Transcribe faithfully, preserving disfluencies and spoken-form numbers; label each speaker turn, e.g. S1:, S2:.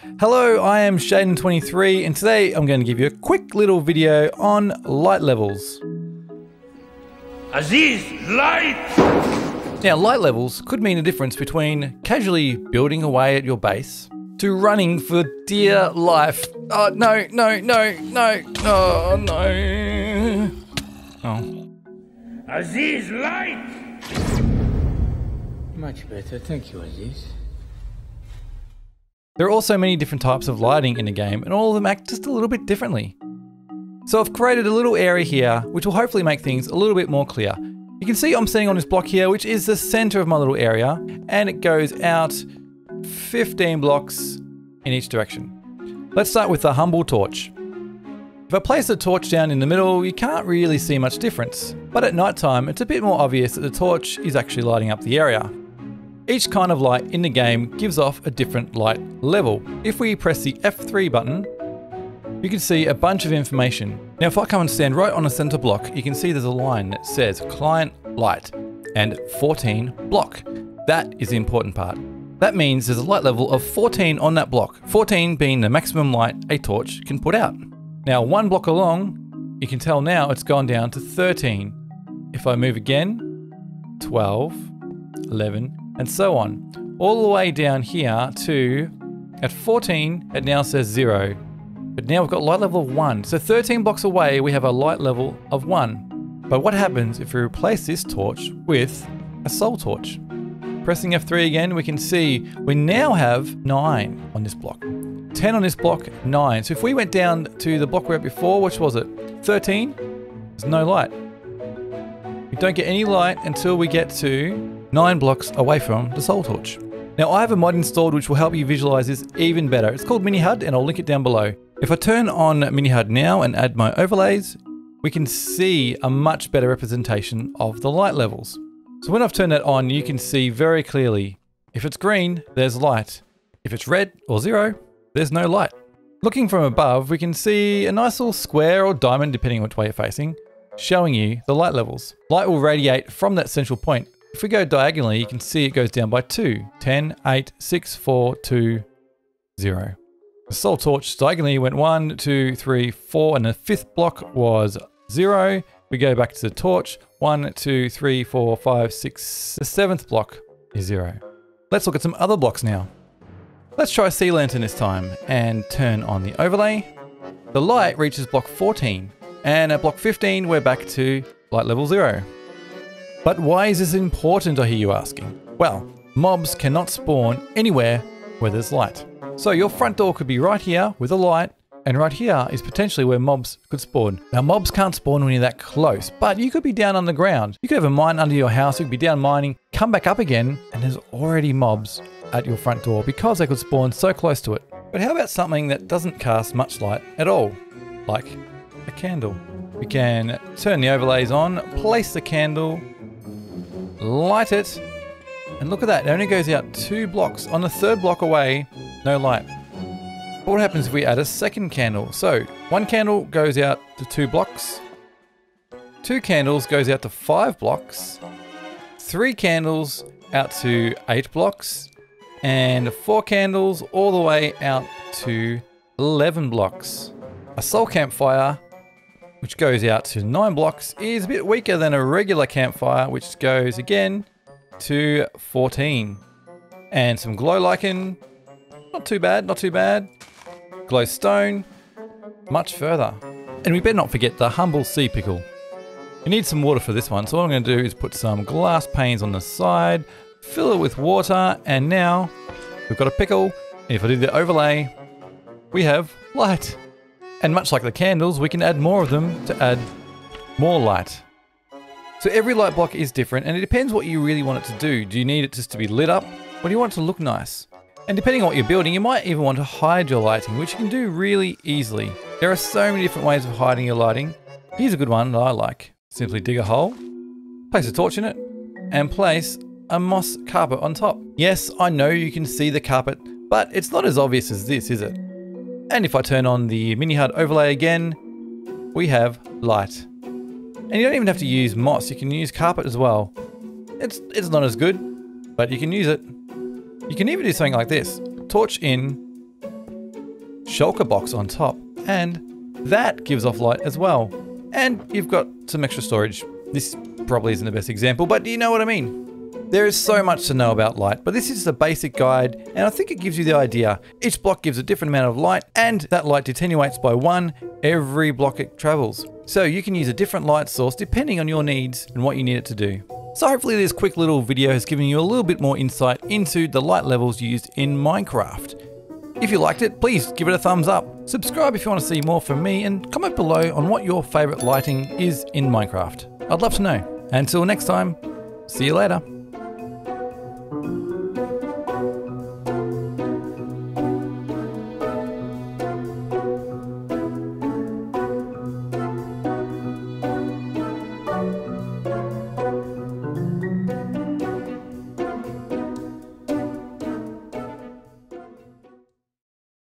S1: Hello, I am Shaden twenty-three and today I'm going to give you a quick little video on light levels.
S2: Aziz, light!
S1: Now, light levels could mean a difference between casually building away at your base to running for dear life. Oh, no, no, no, no, oh, no. Oh.
S2: Aziz, light!
S3: Much better, thank you, Aziz.
S1: There are also many different types of lighting in the game, and all of them act just a little bit differently. So I've created a little area here, which will hopefully make things a little bit more clear. You can see I'm standing on this block here, which is the center of my little area, and it goes out fifteen blocks in each direction. Let's start with the humble torch. If I place the torch down in the middle, you can't really see much difference, but at night time, it's a bit more obvious that the torch is actually lighting up the area. Each kind of light in the game gives off a different light level. If we press the F three button, you can see a bunch of information. Now, if I come and stand right on the center block, you can see there's a line that says client light and fourteen block. That is the important part. That means there's a light level of fourteen on that block, fourteen being the maximum light a torch can put out. Now, one block along, you can tell now it's gone down to thirteen. If I move again, twelve, eleven, and so on. All the way down here to, at fourteen, it now says zero. But now we've got light level of one. So thirteen blocks away, we have a light level of one. But what happens if we replace this torch with a soul torch? Pressing F three again, we can see we now have nine on this block. ten on this block, nine. So if we went down to the block we were at before, which was it? thirteen, there's no light. We don't get any light until we get to nine blocks away from the soul torch. Now, I have a mod installed which will help you visualize this even better. It's called MiniHUD and I'll link it down below. If I turn on MiniHUD now and add my overlays, we can see a much better representation of the light levels. So when I've turned that on, you can see very clearly, if it's green, there's light. If it's red or zero, there's no light. Looking from above, we can see a nice little square or diamond, depending on which way you're facing, showing you the light levels. Light will radiate from that central point. If we go diagonally, you can see it goes down by two. ten, eight, six, four, two, zero. The soul torch diagonally went one, two, three, four, and the fifth block was zero. We go back to the torch. one, two, three, four, five, six. The seventh block is zero. Let's look at some other blocks now. Let's try Sea Lantern this time and turn on the overlay. The light reaches block fourteen, and at block fifteen, we're back to light level zero. But why is this important, I hear you asking? Well, mobs cannot spawn anywhere where there's light. So your front door could be right here with a light, and right here is potentially where mobs could spawn. Now, mobs can't spawn when you're that close, but you could be down on the ground. You could have a mine under your house, you could be down mining, come back up again, and there's already mobs at your front door because they could spawn so close to it. But how about something that doesn't cast much light at all? Like a candle. We can turn the overlays on, place the candle, light it, and look at that, it only goes out two blocks. On the third block away, no light. But what happens if we add a second candle? So, one candle goes out to two blocks, two candles goes out to five blocks, three candles out to eight blocks, and four candles all the way out to eleven blocks. A soul campfire, which goes out to nine blocks, is a bit weaker than a regular campfire, which goes again to fourteen. And some glow lichen, not too bad, not too bad. Glow stone, much further. And we better not forget the humble sea pickle. You need some water for this one, so what I'm going to do is put some glass panes on the side, fill it with water, and now we've got a pickle. If I do the overlay, we have light. And much like the candles, we can add more of them to add more light. So every light block is different, and it depends what you really want it to do. Do you need it just to be lit up, or do you want it to look nice? And depending on what you're building, you might even want to hide your lighting, which you can do really easily. There are so many different ways of hiding your lighting. Here's a good one that I like. Simply dig a hole, place a torch in it, and place a moss carpet on top. Yes, I know you can see the carpet, but it's not as obvious as this, is it? And if I turn on the MiniHUD overlay again, we have light. And you don't even have to use moss, you can use carpet as well. It's, it's not as good, but you can use it. You can even do something like this. Torch in, shulker box on top, and that gives off light as well. And you've got some extra storage. This probably isn't the best example, but you know what I mean. There is so much to know about light, but this is a basic guide, and I think it gives you the idea. Each block gives a different amount of light, and that light attenuates by one every block it travels. So you can use a different light source depending on your needs and what you need it to do. So hopefully this quick little video has given you a little bit more insight into the light levels used in Minecraft. If you liked it, please give it a thumbs up. Subscribe if you want to see more from me, and comment below on what your favorite lighting is in Minecraft. I'd love to know. Until next time, see you later.